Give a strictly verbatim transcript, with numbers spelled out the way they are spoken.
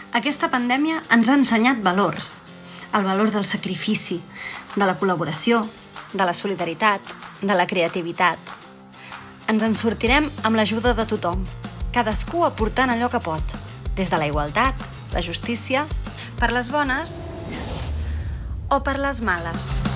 Aquesta pandèmia ens ha ensenyat valors. El valor del sacrifici, de la col·laboració, de la solidaritat, de la creativitat. Ens en sortirem amb l'ajuda de tothom, cadascú aportant allò que pot, des de la igualtat, la justícia, per les bones o per les males.